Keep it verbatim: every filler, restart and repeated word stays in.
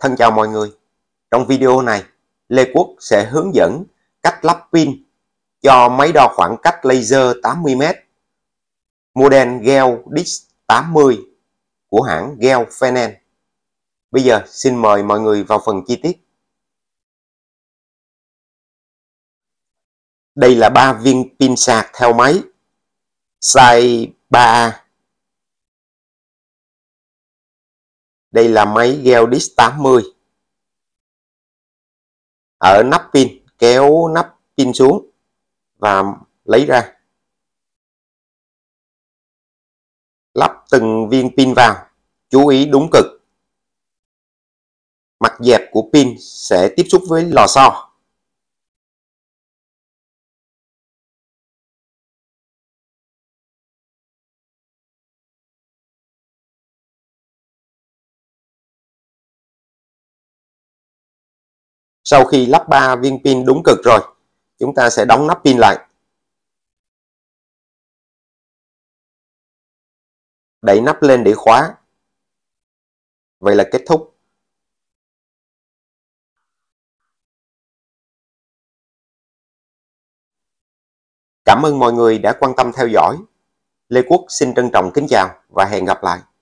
Thân chào mọi người. Trong video này, Lê Quốc sẽ hướng dẫn cách lắp pin cho máy đo khoảng cách laser tám mươi mét model Gel D I S tám mươi của hãng Gel Fenen. Bây giờ xin mời mọi người vào phần chi tiết. Đây là ba viên pin sạc theo máy size ba A. Đây là máy Gel D I S tám mươi. Ở nắp pin, kéo nắp pin xuống và lấy ra. Lắp từng viên pin vào, chú ý đúng cực. Mặt dẹp của pin sẽ tiếp xúc với lò xo. Sau khi lắp ba viên pin đúng cực rồi, chúng ta sẽ đóng nắp pin lại. Đẩy nắp lên để khóa. Vậy là kết thúc. Cảm ơn mọi người đã quan tâm theo dõi. Lê Quốc xin trân trọng kính chào và hẹn gặp lại.